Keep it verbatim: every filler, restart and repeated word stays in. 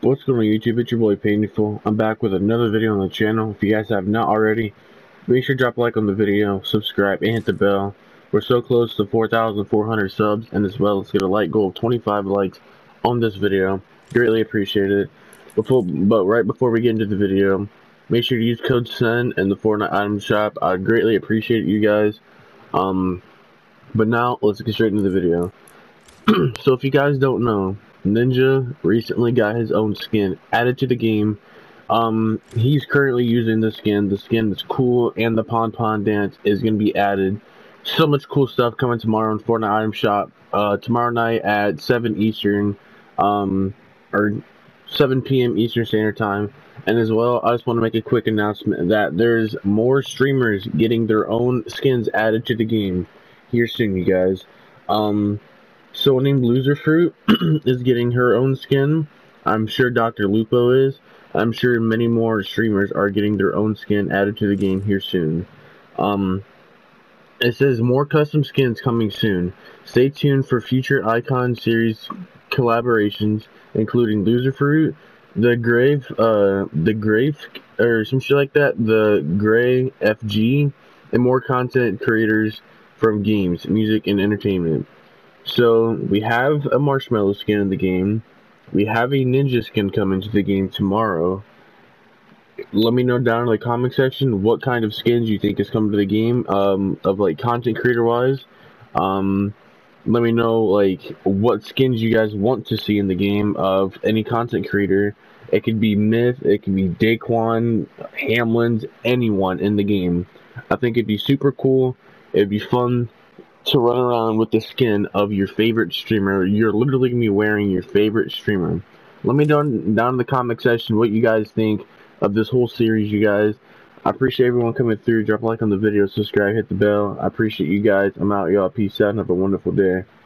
What's going on YouTube? It's your boy Painful. I'm back with another video on the channel. If you guys have not already, make sure to drop a like on the video, subscribe, and hit the bell. We're so close to four thousand four hundred subs, and as well, let's get a like goal of twenty-five likes on this video. Greatly appreciate it. Before, but right before we get into the video, make sure to use code S E N in the Fortnite item shop. I greatly appreciate you guys. Um, but now let's get straight into the video. So if you guys don't know, Ninja recently got his own skin added to the game. Um, he's currently using the skin. The skin is cool, and the Pon Pon dance is going to be added. So much cool stuff coming tomorrow in Fortnite Item Shop. Uh, tomorrow night at seven Eastern, um, or seven P M Eastern Standard Time. And as well, I just want to make a quick announcement that there's more streamers getting their own skins added to the game here soon, you guys. Um... Someone named Loserfruit is getting her own skin. I'm sure Doctor Lupo is. I'm sure many more streamers are getting their own skin added to the game here soon. Um, it says more custom skins coming soon. Stay tuned for future Icon series collaborations, including Loserfruit, the Grave, uh, the Grave, or some shit like that, the Gray F G, and more content creators from games, music, and entertainment. So, we have a Marshmallow skin in the game. We have a Ninja skin coming to the game tomorrow. Let me know down in the comment section what kind of skins you think is coming to the game, um, of like content creator wise. Um, let me know like what skins you guys want to see in the game of any content creator. It could be Myth, it could be Daquan, Hamlins, anyone in the game. I think it'd be super cool. It'd be fun to run around with the skin of your favorite streamer. You're literally gonna be wearing your favorite streamer. Let me know down in the comment section what you guys think of this whole series, you guys. I appreciate everyone coming through. Drop a like on the video, subscribe, hit the bell. I appreciate you guys. I'm out, y'all. Peace out and have a wonderful day.